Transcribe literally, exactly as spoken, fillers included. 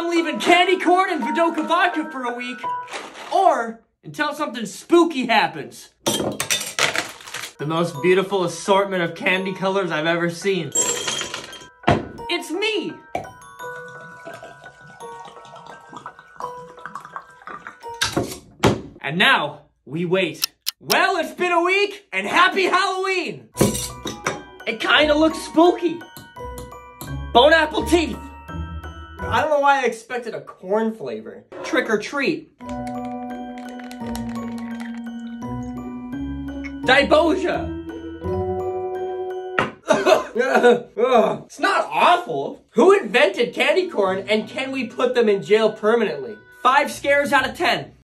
I'm leaving candy corn and vodka vodka for a week. Or until something spooky happens. The most beautiful assortment of candy colors I've ever seen. It's me! And now, we wait. Well, it's been a week, and happy Halloween! It kinda looks spooky. Bone apple teeth. I don't know why I expected a corn flavor. Trick or treat. Dibosia. It's not awful. Who invented candy corn, and can we put them in jail permanently? Five scares out of ten.